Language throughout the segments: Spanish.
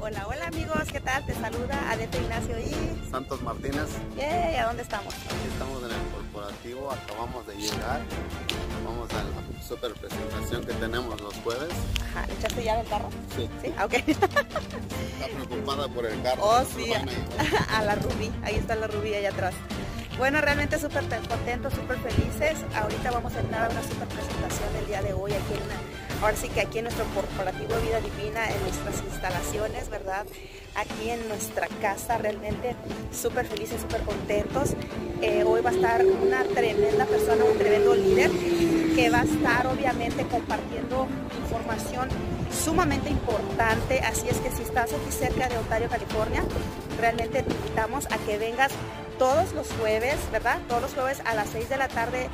Hola, hola amigos, ¿qué tal? Te saluda Adete Ignacio y Santos Martínez. ¿A dónde estamos? Aquí estamos en el corporativo, acabamos de llegar. Vamos a la super presentación que tenemos los jueves. Ajá, ¿echaste llave el carro? Sí. Sí, ok. Está preocupada por el carro. Oh, sí, a la Rubí, ahí está la Rubí allá atrás. Bueno, realmente súper contentos, súper felices. Ahorita vamos a entrar a una súper presentación el día de hoy aquí ahora sí que aquí en nuestro corporativo Vida Divina, en nuestras instalaciones, ¿verdad? Aquí en nuestra casa, realmente súper felices, súper contentos. Hoy va a estar una tremenda persona, un tremendo líder que va a estar obviamente compartiendo información sumamente importante. Así es que si estás aquí cerca de Ontario, California, realmente te invitamos a que vengas todos los jueves, ¿verdad? Todos los jueves a las 6 de la tarde,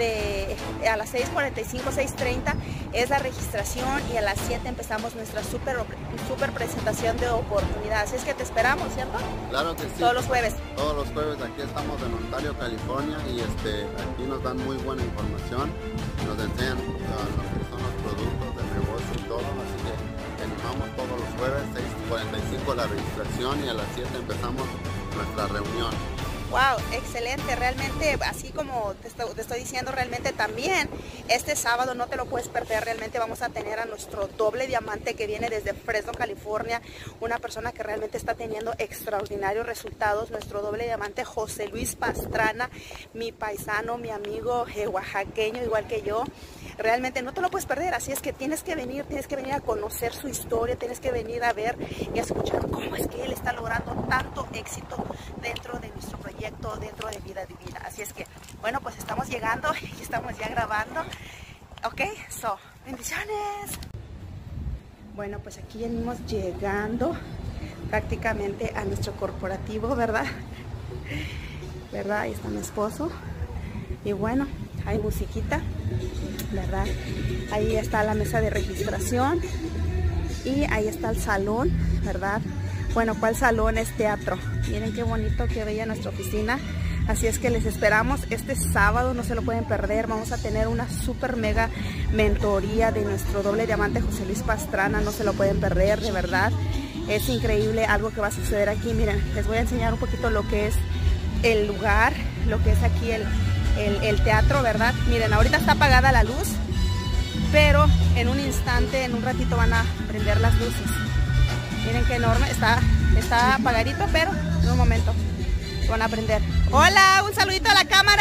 a las 6:45, 6:30 es la registración y a las 7 empezamos nuestra super presentación de oportunidad. Así es que te esperamos, ¿cierto? Claro que sí. Todos los jueves. Todos los jueves aquí estamos en Ontario, California y aquí nos dan muy buena información, nos enseñan lo que son los productos del negocio y todo, así que te animamos todos los jueves, 6:45 la registración y a las 7 empezamos nuestra reunión. Wow, excelente, realmente así como te estoy diciendo, realmente también este sábado no te lo puedes perder. Realmente vamos a tener a nuestro doble diamante que viene desde Fresno, California, una persona que realmente está teniendo extraordinarios resultados, nuestro doble diamante José Luis Pastrana, mi paisano, mi amigo oaxaqueño igual que yo. Realmente no te lo puedes perder, así es que tienes que venir a conocer su historia, tienes que venir a ver y a escuchar cómo es que él está logrando tanto éxito dentro de nuestro proyecto, dentro de Vida Divina. Así es que, bueno, pues estamos llegando y estamos ya grabando. Ok, bendiciones. Bueno, pues aquí venimos llegando prácticamente a nuestro corporativo, ¿verdad? ¿Verdad? Ahí está mi esposo. Y bueno, hay musiquita, ¿verdad? Ahí está la mesa de registración y ahí está el salón, ¿verdad? Bueno, ¿cuál salón? Es teatro. Miren qué bonito, qué bella nuestra oficina. Así es que les esperamos este sábado, no se lo pueden perder. Vamos a tener una super mega mentoría de nuestro doble diamante José Luis Pastrana, no se lo pueden perder, de verdad. Es increíble algo que va a suceder aquí. Miren, les voy a enseñar un poquito lo que es el lugar, lo que es aquí el teatro, ¿verdad? Miren, ahorita está apagada la luz, pero en un instante, en un ratito van a prender las luces. Miren qué enorme, está apagadito, pero en un momento van a prender. Hola, un saludito a la cámara.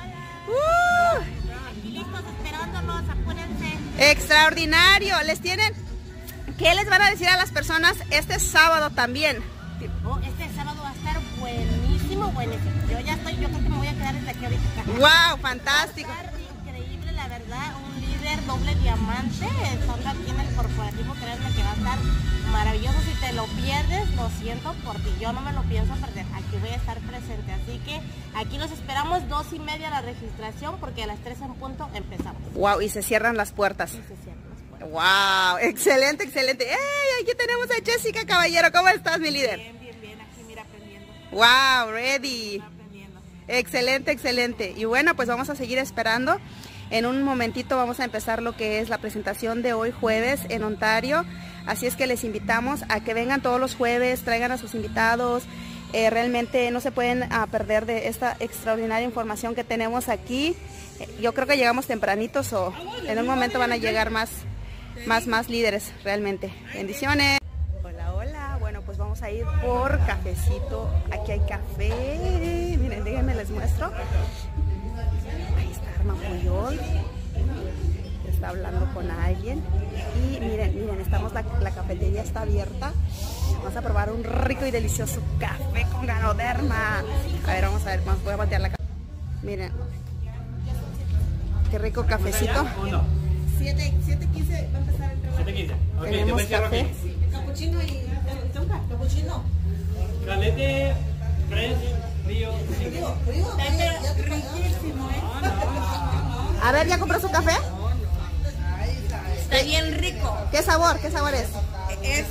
Aquí listos esperándonos, apúrense. Extraordinario, ¿qué les van a decir a las personas este sábado también? Este sábado va a estar buenísimo, buenísimo. Yo creo que me voy a quedar desde aquí ahorita. Wow, fantástico. Va a estar increíble, la verdad, un líder doble diamante, estando aquí en el corporativo, créanme que va a estar maravilloso. Si te lo pierdes, lo siento por ti, yo no me lo pienso perder, aquí voy a estar presente, así que aquí los esperamos, 2:30 la registración, porque a las 3 en punto empezamos. Wow, y se cierran las puertas. Y se cierran las puertas. Wow, excelente, excelente. ¡Ey! Aquí tenemos a Jessica Caballero, ¿cómo estás, mi líder? Bien, aquí mira, aprendiendo. Wow, ready. Aprendiendo. Excelente, excelente. Y bueno, pues vamos a seguir esperando. En un momentito vamos a empezar lo que es la presentación de hoy jueves en Ontario. Así es que les invitamos a que vengan todos los jueves, traigan a sus invitados. Realmente no se pueden perder de esta extraordinaria información que tenemos aquí. Yo creo que llegamos tempranitos o en un momento van a llegar más líderes realmente. Bendiciones. Hola, hola. Bueno, pues vamos a ir por cafecito. Aquí hay café. Miren, déjenme les muestro. Ahí está Arma Puyol. Está hablando con alguien. Y miren, estamos, la cafetería está abierta. Vamos a probar un rico y delicioso café con Ganoderma. A ver, vamos a ver, voy a voltear la café. Miren, qué rico cafecito. 7:15 va a empezar el trabajo. 7:15. Okay, Tenemos café. Capuchino y capuchino. Calete, fresco, frío. Frío, ya te riquísimo, A ver, ¿ya compró su café? Está bien rico. ¿Qué sabor? ¿Ququé sabor es? Es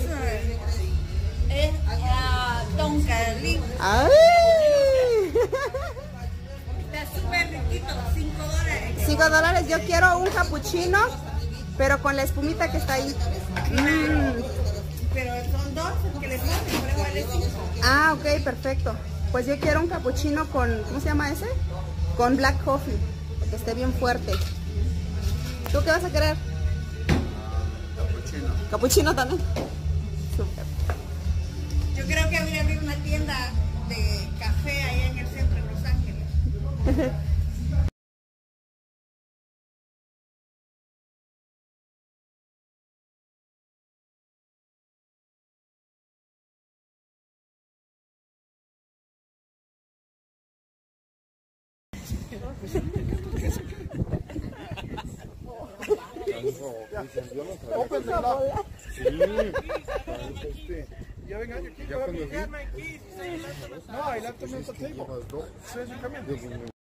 Don Carlín. ¡Ay! Está súper riquito, $5. $5. Yo quiero un cappuccino, pero con la espumita que está ahí. Pero son dos, el que le Ah, ok, perfecto. Pues yo quiero un capuchino con, ¿cómo se llama ese? Con black coffee, que esté bien fuerte. ¿Tú qué vas a querer? Capuchino. Capuchino también. Súper. Yo creo que voy a abrir una tienda de café allá en el centro de Los Ángeles. Ya venga, yo quiero. No, I left them at the table. As soon as you come in.